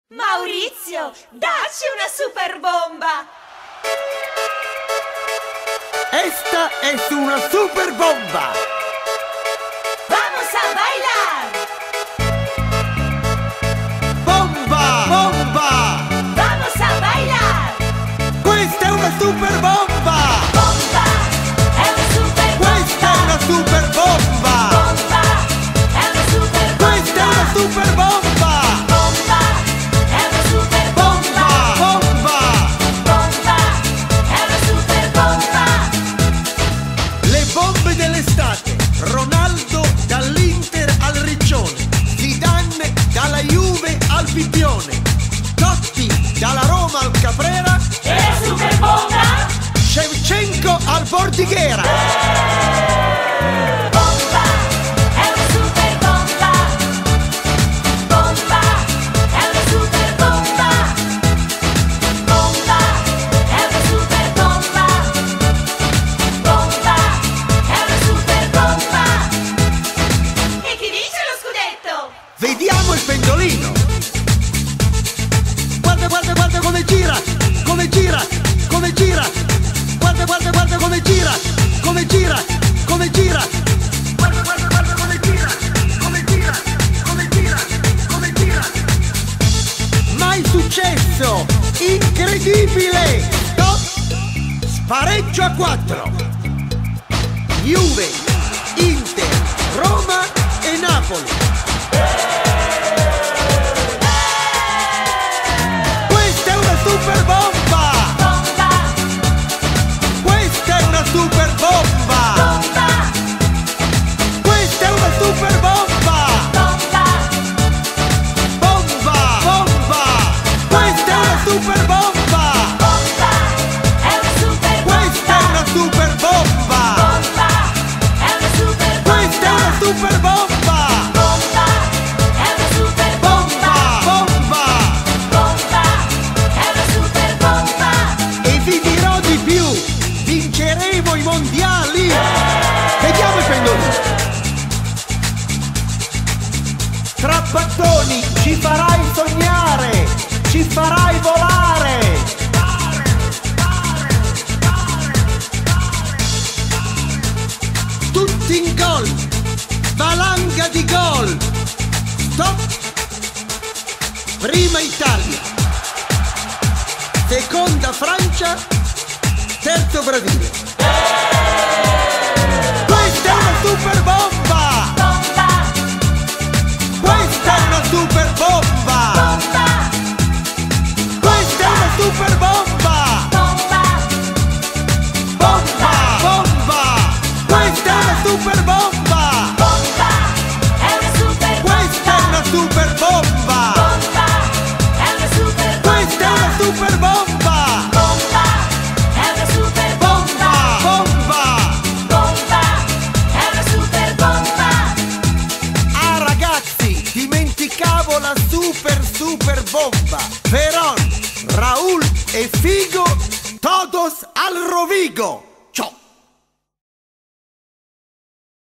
Maurizio, dacci una super bomba! Esta es una super bomba! ¡Vamos a bailar! ¡Bomba! ¡Bomba! ¡Vamos a bailar! ¡Questa è una super bomba! ¡Bomba! ¡È una super bomba! ¡Questa è una super bomba! ¡Bomba! ¡È una super bomba! ¡Questa è una super bomba! ¡Bomba! ¡È una super bomba! Bomba! ¡Bomba! ¡È una super bomba! Le bombe dell'estate. Ronaldo dall'Inter al Riccione, Zidane dalla Juve al Bibbione, Totti dalla Roma al Caprera ¡E la super bomba! Shevchenko al Bordighera. ¡Bomba! ¡È una super bomba! ¡Bomba! ¡È una super bomba! ¡Bomba! ¡È una super bomba! ¡Bomba! ¡È una super bomba! E chi vince lo scudetto? Vediamo il pendolino. Guarda, guarda, guarda come gira, come gira, come gira. Guarda, guarda, guarda come gira, come gira, come gira. Guarda, guarda, guarda come gira, come gira, come gira, come gira. Mai successo, incredibile. Stop, spareggio a 4. Juve, Inter, Roma e Napoli. Questa è una super bomba! ¡Bomba! Questa è una super bomba! ¡Bomba! Questa è una super bomba! ¡Bomba! Bomba! Bomba! Questa è una super bomba! ¡Bomba! ¡È una super Questa è una super bomba! bomba! ¡È una super Questa è una super bomba! bomba! ¡È una super Bomba! Bomba! bomba! ¡È una super bomba! E vi dirò di più! Vinceremo i mondiali! Vediamo i pendolini! Tra battoni ci farai sognare! Ci farai volare! Tutti in gol! Valanga di gol! Stop! Prima Italia! Seconda Francia! Terzo Brasile! Questa è una super bomba! ¡Bomba! Questa è una super bomba! ¡Bomba! Questa è una super bomba! ¡Bomba! Bomba! Bomba! Questa è una super bomba! ¡Bomba! ¡È una super Questa è una super bomba! bomba! ¡È una super Questa è una super bomba! bomba! ¡È una super Bomba! Bomba! bomba! ¡È una super bomba! Ah ragazzi, dimenticavo la super bomba! Veron, Raul e Figo, todos al Rovigo!